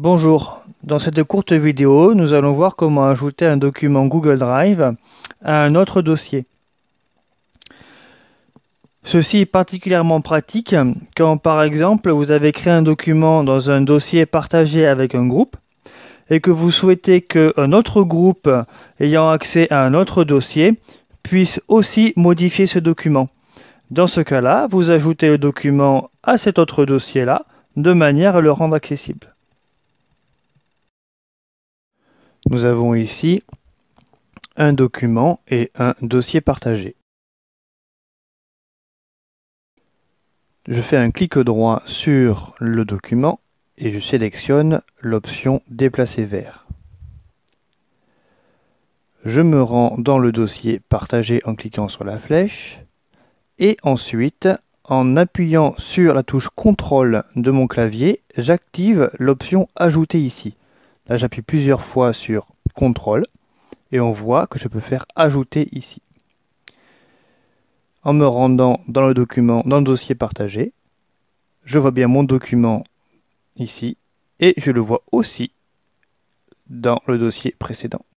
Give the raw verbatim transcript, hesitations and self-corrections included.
Bonjour, dans cette courte vidéo, nous allons voir comment ajouter un document Google Drive à un autre dossier. Ceci est particulièrement pratique quand, par exemple, vous avez créé un document dans un dossier partagé avec un groupe et que vous souhaitez qu'un autre groupe ayant accès à un autre dossier puisse aussi modifier ce document. Dans ce cas-là, vous ajoutez le document à cet autre dossier-là de manière à le rendre accessible. Nous avons ici un document et un dossier partagé. Je fais un clic droit sur le document et je sélectionne l'option Déplacer vers. Je me rends dans le dossier partagé en cliquant sur la flèche et ensuite, en appuyant sur la touche contrôle de mon clavier, j'active l'option Ajouter ici. Là, j'appuie plusieurs fois sur contrôle et on voit que je peux faire ajouter ici. En me rendant dans le document, dans le dossier partagé, je vois bien mon document ici et je le vois aussi dans le dossier précédent.